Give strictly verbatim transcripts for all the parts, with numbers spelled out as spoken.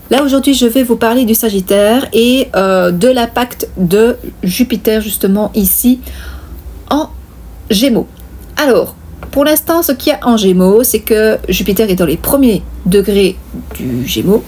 Là aujourd'hui je vais vous parler du Sagittaire et euh, de l'impact de Jupiter justement ici en Gémeaux. Alors pour l'instant ce qu'il y a en Gémeaux, c'est que Jupiter est dans les premiers degrés du Gémeaux.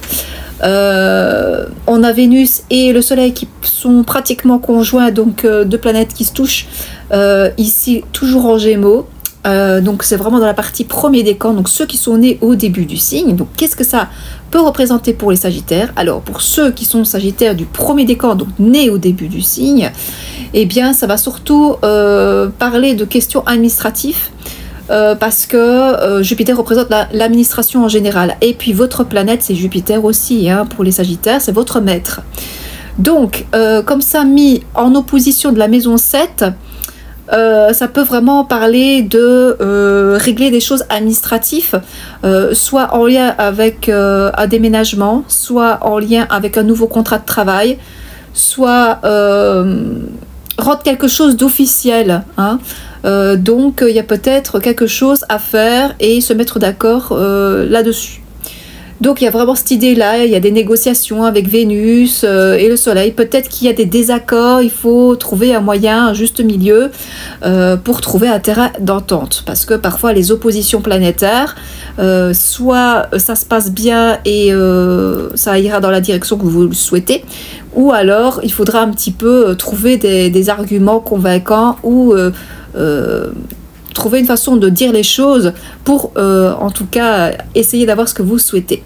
Euh, on a Vénus et le Soleil qui sont pratiquement conjoints, donc euh, deux planètes qui se touchent euh, ici toujours en Gémeaux. Euh, donc c'est vraiment dans la partie premier décan, donc ceux qui sont nés au début du signe. Donc qu'est-ce que ça peut représenter pour les Sagittaires? Alors pour ceux qui sont Sagittaires du premier décan, donc nés au début du signe, eh bien ça va surtout euh, parler de questions administratives. Euh, parce que euh, Jupiter représente l'administration la, en général. Et puis votre planète, c'est Jupiter aussi, hein, pour les Sagittaires, c'est votre maître. Donc, euh, comme ça, mis en opposition de la maison sept, euh, ça peut vraiment parler de euh, régler des choses administratives, euh, soit en lien avec euh, un déménagement, soit en lien avec un nouveau contrat de travail, soit euh, rendre quelque chose d'officiel, hein. Euh, donc il y a peut-être quelque chose à faire et se mettre d'accord euh, là-dessus. Donc il y a vraiment cette idée-là, il y a des négociations avec Vénus euh, et le Soleil. Peut-être qu'il y a des désaccords, il faut trouver un moyen, un juste milieu euh, pour trouver un terrain d'entente. Parce que parfois les oppositions planétaires, euh, soit ça se passe bien et euh, ça ira dans la direction que vous le souhaitez, ou alors il faudra un petit peu trouver des, des arguments convaincants ou euh, euh, trouver une façon de dire les choses pour euh, en tout cas essayer d'avoir ce que vous souhaitez.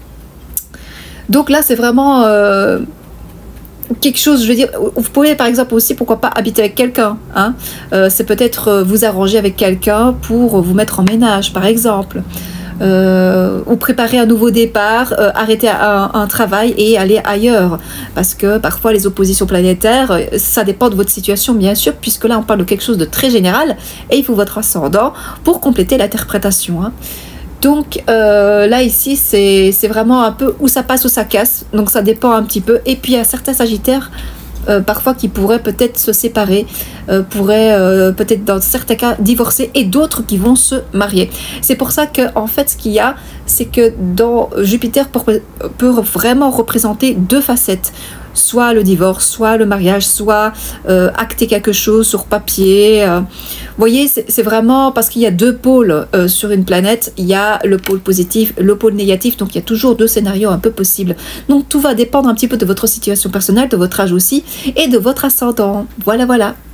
Donc là c'est vraiment euh, quelque chose, je veux dire, vous pouvez par exemple aussi, pourquoi pas, habiter avec quelqu'un, hein, euh, c'est peut-être euh, vous arranger avec quelqu'un pour vous mettre en ménage par exemple. Euh, ou préparer un nouveau départ, euh, arrêter un, un travail et aller ailleurs, parce que parfois les oppositions planétaires, ça dépend de votre situation bien sûr, puisque là on parle de quelque chose de très général et il faut votre ascendant pour compléter l'interprétation, hein. Donc euh, là ici c'est vraiment un peu où ça passe ou ça casse, donc ça dépend un petit peu. Et puis il y a certains Sagittaires Euh, parfois qui pourraient peut-être se séparer, euh, pourraient euh, peut-être dans certains cas divorcer, et d'autres qui vont se marier. C'est pour ça que en fait ce qu'il y a, c'est que dans Jupiter peut, peut vraiment représenter deux facettes, soit le divorce, soit le mariage, soit euh, acter quelque chose sur papier. Euh, vous voyez, c'est vraiment parce qu'il y a deux pôles euh, sur une planète, il y a le pôle positif, le pôle négatif, donc il y a toujours deux scénarios un peu possibles. Donc tout va dépendre un petit peu de votre situation personnelle, de votre âge aussi, et de votre ascendant. Voilà, voilà.